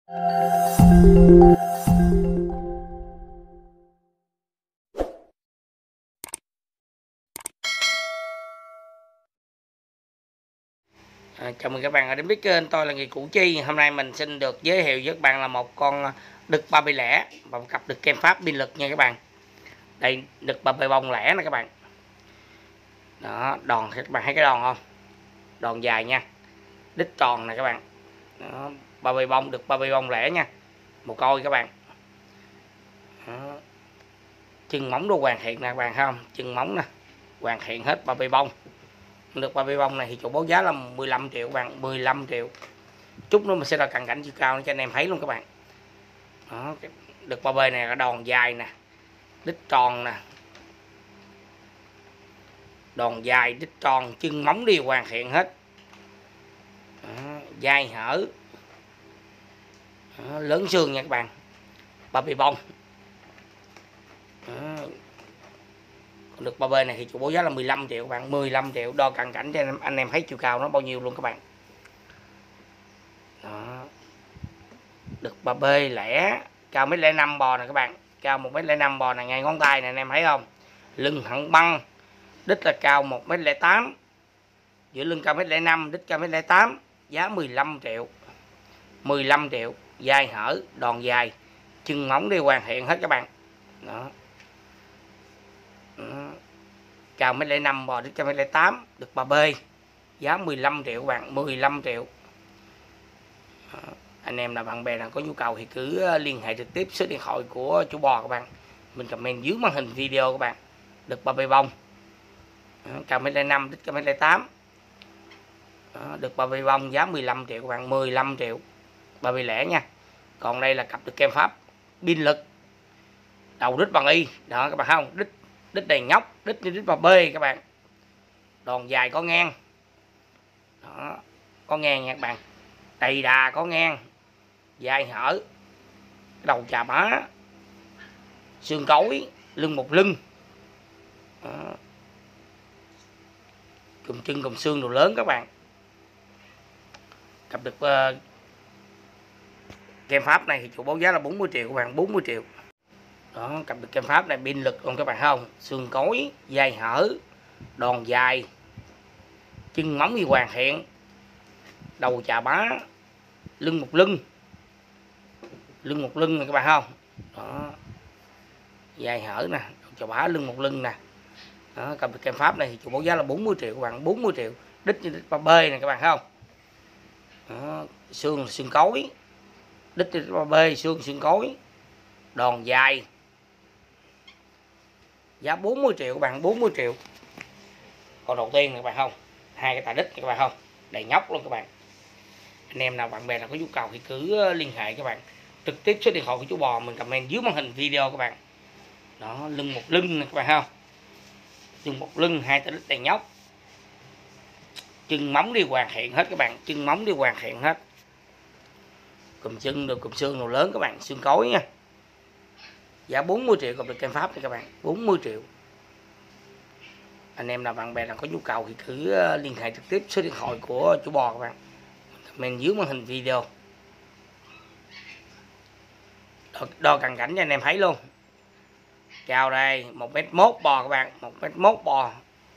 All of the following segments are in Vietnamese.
Chào mừng các bạn đã đến với kênh tôi là Người Củ Chi. Hôm nay mình xin được giới thiệu với các bạn là một con đực ba bê lẻ và một cặp đực kem Pháp biên lực nha các bạn. Đây, đực ba bê bông lẻ nè các bạn. Đó, đòn các bạn thấy cái đòn không? Đòn dài nha. Đít tròn nè các bạn. Đó, ba bê bông, đực ba bê bông lẻ nha. Một coi các bạn. Đó. Chân móng đồ hoàn thiện nè các bạn thấy không? Chân móng nè, hoàn thiện hết ba bê bông. Được ba bê bông này thì chủ báo giá là 15 triệu các bạn, 15 triệu. Chút nữa mình sẽ ra cận cảnh chiều cao cho anh em thấy luôn các bạn. Đó, được ba bê này là đòn dài nè, đít tròn nè, đòn dài đít tròn, chân móng đi hoàn thiện hết. Đó, dai hở. Đó, lớn xương nha các bạn, ba bê bông. Đó, được ba bê này thì chủ báo giá là 15 triệu các bạn, 15 triệu. Đo cận cảnh cho anh em thấy chiều cao nó bao nhiêu luôn các bạn. Đó, được ba bê lẻ, cao 1m05 bò nè các bạn, cao 1m05 bò này, ngay ngón tay này anh em thấy không? Lưng thẳng băng, đít là cao 1m08, giữa lưng cao 1m05, đít cao 1m08, giá 15 triệu. 15 triệu, dai hở, đòn dài, chân móng đi hoàn thiện hết các bạn. Đó. Đó. Cao 1m05 bò, đít cao 1m08, được ba bê, giá 15 triệu các bạn, 15 triệu. Đó. Anh em là bạn bè nào có nhu cầu thì cứ liên hệ trực tiếp số điện thoại của chủ bò các bạn, mình comment dưới màn hình video các bạn. Được ba bê bông, cao 1m05, đít cao 1m08, được ba bê bông, giá 15 triệu các bạn, 15 triệu, ba bê lẻ nha. Còn đây là cặp đực kem Pháp biên lực, đầu đít bằng y đó các bạn không, đít đầy nhóc, đít như đít ba bê các bạn, đòn dài có ngang. Đó, có ngang nha các bạn, đầy đà có ngang, dai hở, đầu chà bá, xương cối, lưng một lưng. Đó. Cùm chân cùm xương đồ lớn các bạn. Cặp đực kem Pháp này thì chủ báo giá là 40 triệu các bạn, 40 triệu. Đó, cặp đực kem Pháp này biên lực luôn các bạn không? Xương cối, dai hở, đòn dài, chân móng đi hoàn thiện, đầu chà bá, lưng một lưng, lưng một lưng này các bạn không? Đó, dai hở nè, đầu chà bá, lưng một lưng nè. Đó, cặp đực kem Pháp này thì chủ báo giá là 40 triệu các bạn, 40 triệu. Đít như đít ba bê này các bạn không? Đó, xương là xương cối, đít như đít ba bê, xương cối, đòn dài, giá 40 triệu các bạn, 40 triệu. Còn đầu tiên này các bạn không, hai cái tà đít này các bạn không, đầy nhóc luôn các bạn. Anh em nào bạn bè nào có nhu cầu thì cứ liên hệ các bạn trực tiếp số điện thoại của chú bò, mình comment dưới màn hình video các bạn. Đó, lưng một lưng này các bạn không, lưng một lưng, hai tà đít đầy nhóc, chân móng đi hoàn thiện hết các bạn, chân móng đi hoàn thiện hết, cùm chân được cùm xương đồ lớn các bạn, xương cối nha. Giá 40 triệu cặp đực kem Pháp này các bạn, 40 triệu. Anh em nào bạn bè nào có nhu cầu thì cứ liên hệ trực tiếp số điện thoại của chủ bò các bạn, comment dưới màn hình video. Đo cận cảnh cho anh em thấy luôn. Cao đây 1m1 bò các bạn, 1m1 bò.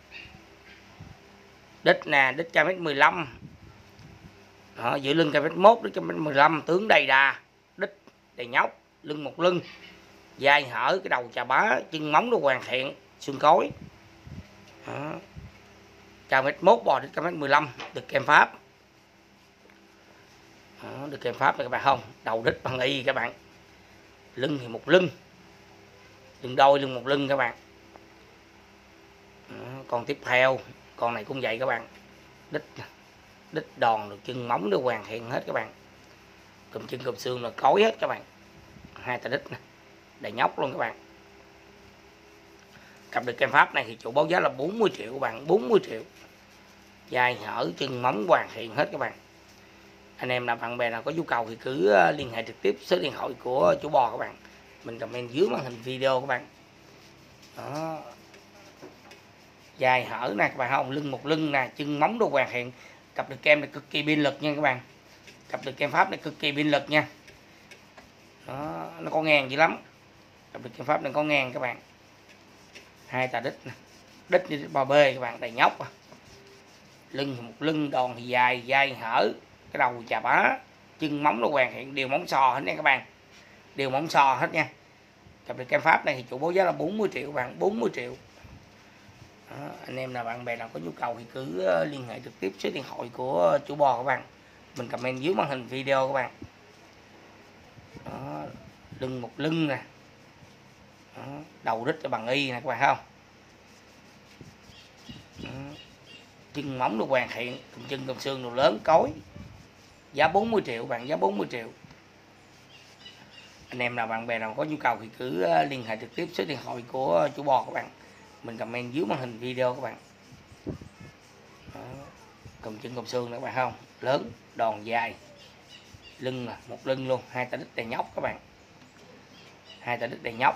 Đít nè, đít cao 1m15. Đó, giữa lưng cao 1m1, đít cao 1m15, tướng đầy đà, đít đầy nhóc, lưng một lưng, dai hở, cái đầu chà bá, chân móng nó hoàn thiện, xương cối. Đó. Cao 1m1 bò, đít cao 1m15, đực kem Pháp. Đó, đực kem Pháp này các bạn không, đầu đít bằng y các bạn, lưng thì một lưng, lưng đôi, lưng một lưng các bạn. Đó, con tiếp theo, con này cũng vậy các bạn, đít đòn được, chân móng nó hoàn thiện hết các bạn, cùm chân cùm xương là cối hết các bạn, hai tà đít nè, đầy nhóc luôn các bạn. Cặp đực kem Pháp này thì chủ báo giá là 40 triệu các bạn, 40 triệu, dai hở, chân móng hoàn thiện hết các bạn. Anh em nào bạn bè nào có nhu cầu thì cứ liên hệ trực tiếp số điện thoại của chủ bò các bạn, mình comment dưới màn hình video các bạn. Đó, dài hở nè các bạn không, lưng một lưng nè, chân móng đồ hoàn thiện. Cặp đực kem này cực kỳ biên lực nha các bạn, cặp đực kem Pháp này cực kỳ biên lực nha. Đó, nó có ngang dữ lắm. Cặp đực Kem Pháp này có ngang các bạn. Hai tà đít nè, đít như đít bò bê các bạn, đầy nhóc. Lưng một lưng đòn thì dài, dai hở, cái đầu chà bá, chân móng nó hoàn thiện, đều móng sò hết nha các bạn, đều móng sò hết nha. Cặp đực Kem Pháp này thì chủ báo giá là 40 triệu các bạn, 40 triệu. Đó, anh em nào bạn bè nào có nhu cầu thì cứ liên hệ trực tiếp số điện thoại của chủ bò các bạn, mình comment dưới màn hình video các bạn. Đó, lưng một lưng nè. Đó, đầu đít cho bằng y nè các bạn thấy không. Đó, chân móng nó hoàn thiện, cầm chân cầm xương đồ lớn cối, giá 40 triệu bạn, giá 40 triệu. Anh em nào bạn bè nào có nhu cầu thì cứ liên hệ trực tiếp số điện thoại của chủ bò các bạn, mình comment dưới màn hình video các bạn. Đó, cầm chân cầm xương nữa các bạn không, lớn đòn dài, lưng là một lưng luôn, hai tà đít đầy nhóc các bạn, hai tà đít đầy nhóc.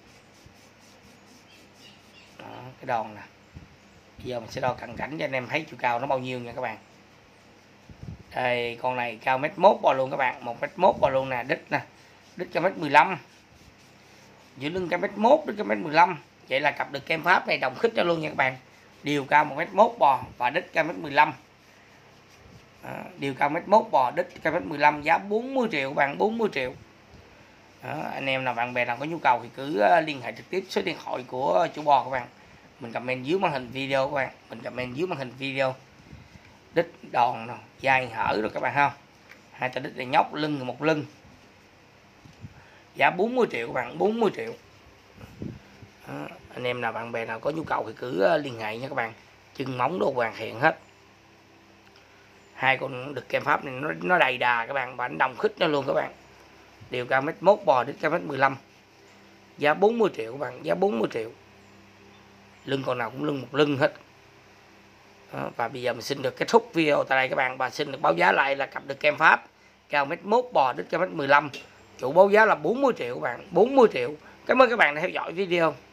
Đó, cái đòn nè, bây giờ mình sẽ đo cận cảnh cho anh em thấy chiều cao nó bao nhiêu nha các bạn. Đây, con này cao 1m1 bò luôn các bạn, 1m1 bò luôn nè, đít nè, đít cao 1m15, giữa lưng cao 1m1, đít cao 1m15. Vậy là cặp đực Kem Pháp này đồng khít cho luôn nha các bạn, đều cao 1m1 bò và đít cao 1m15. Đều cao 1m1 bò, đít cao 1m15, giá 40 triệu các bạn, 40 triệu. Đó, anh em nào bạn bè nào có nhu cầu thì cứ liên hệ trực tiếp số điện thoại của chủ bò các bạn, mình comment dưới màn hình video các bạn, mình comment dưới màn hình video. Đít đòn nào, dai hở rồi các bạn không, hai tà đít để nhóc, lưng một lưng, giá 40 triệu các bạn, 40 triệu. Đó, anh em nào bạn bè nào có nhu cầu thì cứ liên hệ nha các bạn, chân móng đồ hoàn thiện hết. Hai con đực Kem Pháp này nó đầy đà các bạn, và anh đồng khít nó luôn các bạn, đều cao 1m1 bò, đít cao 1m15, giá 40 triệu các bạn, giá 40 triệu. Lưng con nào cũng lưng một lưng hết. Đó, và bây giờ mình xin được kết thúc video tại đây các bạn, và xin được báo giá lại là cặp đực Kem Pháp cao 1m1 bò, đít cao 1m15, chủ báo giá là 40 triệu các bạn, 40 triệu. Cảm ơn các bạn đã theo dõi video.